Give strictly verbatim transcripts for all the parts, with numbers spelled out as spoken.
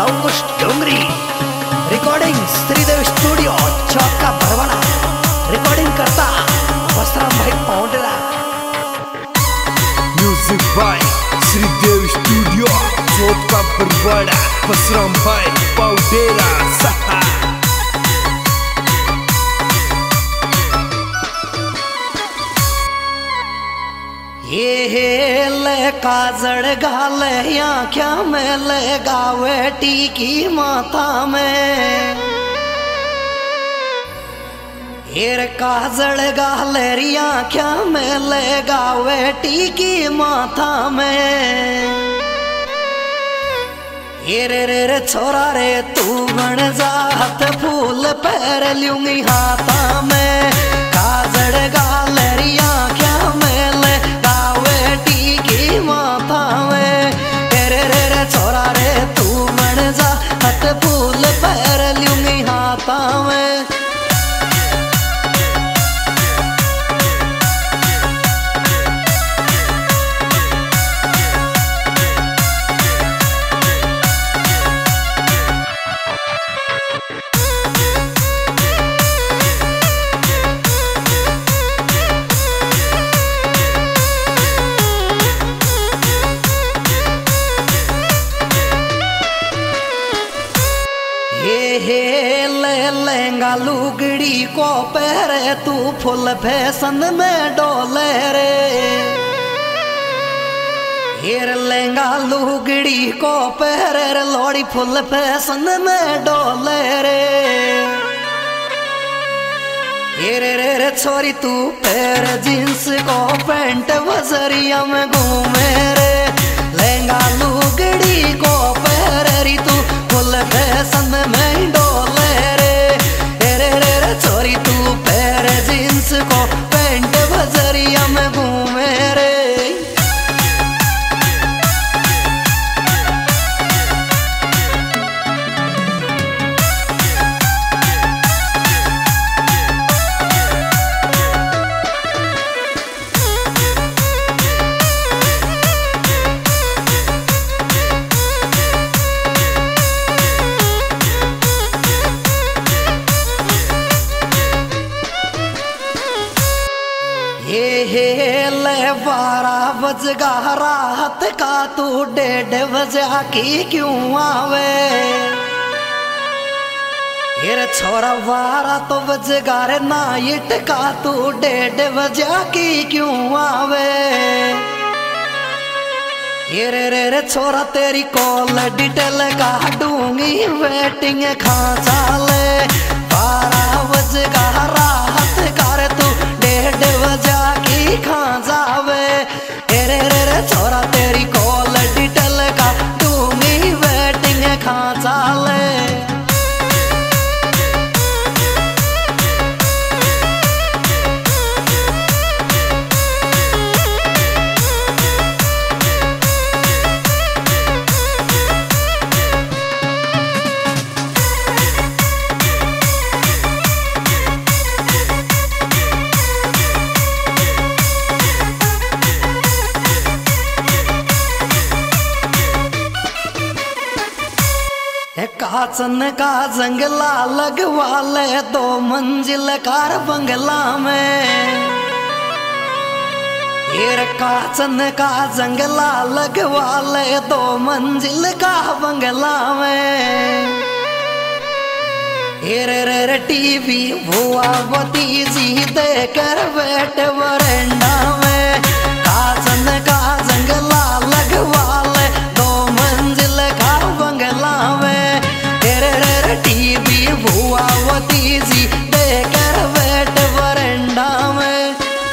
अंकुश Dongri. Recording Shridev studio Chauka Barwada. Recording करता Vasram Bhai Paundra. Music by Shridev studio Chauka Barwada. वसराम Bhai पाउंडरा सहा। ये ले काजड़ गाले आँख्या में ले गावे टीकी माथा में। ये काजड़ गाले री आँख्या में ले गावे टीकी माथा में। ये रे रे रे छोरा रे तू बन जात फूल पैर लूंगी हाथा में। काजड़ गाले री आँख्या में ले गावे टीकी माथा में। रे रे रे छोरा रे तू बन जात फूल पैर लूंगी हाथा में। हे ले लेंगा लुगड़ी को पहरे तू फुल फैशन में डोले रे। हेर लेंगा लुगड़ी को पहरे रे लोड़ी फुल फैशन में डोले रे। हेरे रे रे छोरी तू पैर जींस को पैंट वजरिया में घूमे रे। लेंगा लुगड़ी को पहरे री तू फुल फैशन में डोले रे। रे रे रे छोरी तू पैर जींस को पैंट वजरिया में घूमे रे। हे ले बारह बज गा रात का तू डेढ़ बजा की क्यों आवे। हेर छोरा बारह तो बज गा रे नाइट का तू डेढ़ बजा की क्यों आवे। हेरे रे रे छोरा तेरी कॉल डिटेल का दूंगी वेटिंग खा चाले। बारह बज गा रात का रे तू डेढ़ बजा की खा जावे। रे रे रे छोरा तेरी कॉल डिटेल का दूंगी वेटिंग खा चाले। काचन का जंगला लगवा ले दो मंजिल कार बंगला में। हेर काचन का जंगला लगवा ले दो मंजिल का बंगला में। हेर रे रे टीवी भुआ भतीजी देकर बैठ बरंडा में। काचन का जंगला लगवा ले दो मंजिल का बंगला में। टीवी भुआ भतीजी देकर बैठ बरंडा में।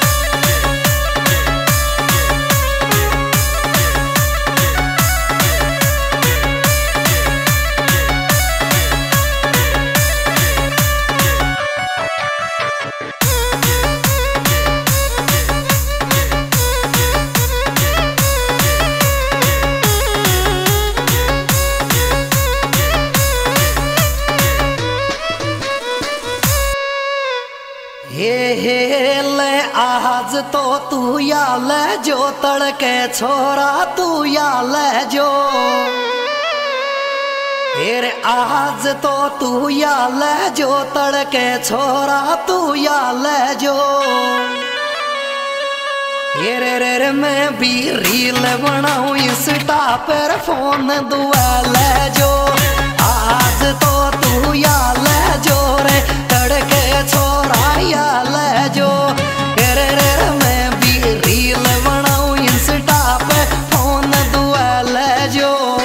हे हे ले आज तो तू या ले जो तड़के छोरा तू या ले जो। फिर आज तो तू या ले जो तड़के छोरा तू या ले जो ये रे रे रे मैं भी रील बनाऊं इंस्टा पर फोन दुआ ले जो आज तो तू या ले जो रे तड़के छोरा या ले जो ये रे रे रे मैं भी रील बनाऊं इंस्टा पे फोन दुआ ले जो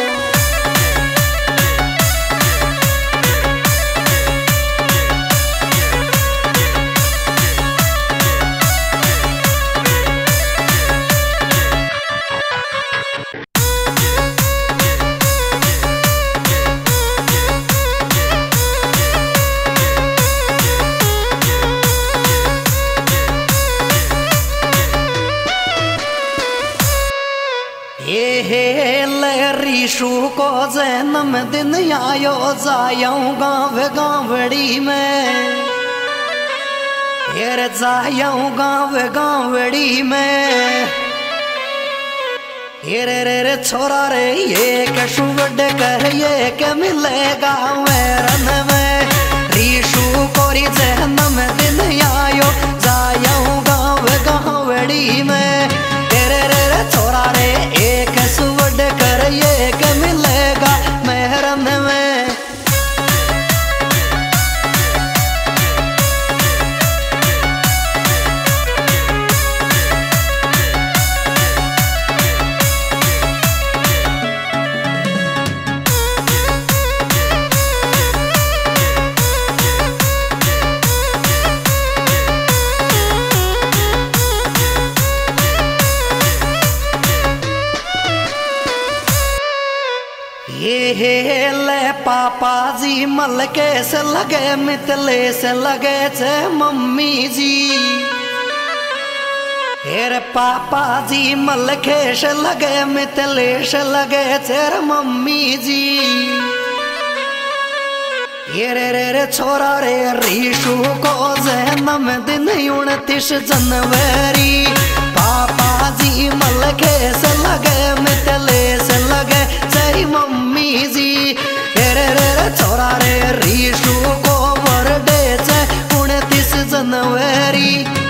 रीशु को जन्मदिन आयो जाऊं गाँव गाँवड़ी में यार जाऊं गाँव गाँवड़ी में ये रे रे रे छोरा रे ये कशुवड कर ये के मिलेगा रन में रीशु को री जन्मदिन आयो जाऊं गाँव गाँवड़ी में रे रे रे छोरा रे एक सुवड कर ये के मिलेगा मेहरन में ये ले पापा जी मल के से लगे मितले से लगे छे मम्मी जी हेर पापा जी मल के से लगे मितले से लगे छे मम्मी जी ये रे रे रे छोरा रे रीशु को जन्मदिन उनतीस जनवरी पापा जी मल के से लगे मितले से लगे छे मम्मी जी रे रे रे छोरा रे रीशु को बर्थडे छे उनतीस जनवरी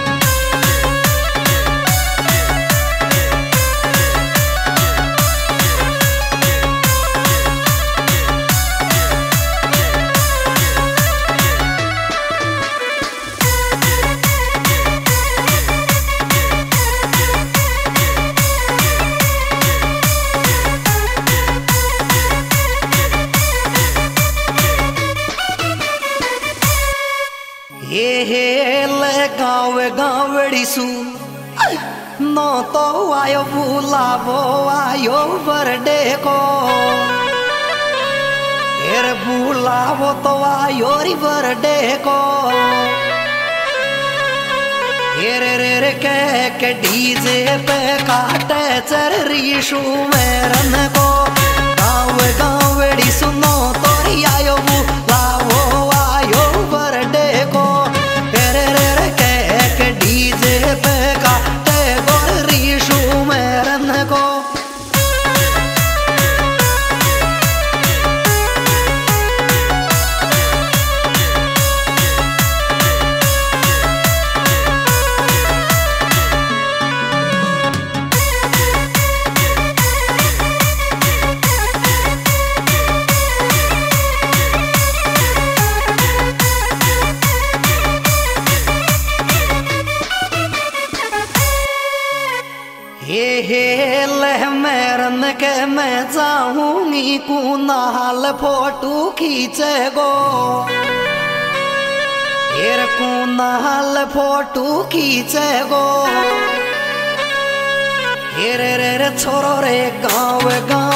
ये ले गाँव गाँवड़ी सू नो तो आयो बुलावो आयो बर्थडे को फिर बुलावो तो आयो री बर्थडे को ये रे रे रे के, के डीजे पे काटे चर रीशु मेरन को गाँव गाँवड़ी सुनो तो आयो बुलावो आयो बर्थडे को डीजे पे काटे गोर रीशु मेरन को ये ले मेरन के मैं जाऊंगी कुनाल फोटो खींचे गो फिर कुनाल फोटो खींचे गो रे रे रे छोरो रे गाँव गाँव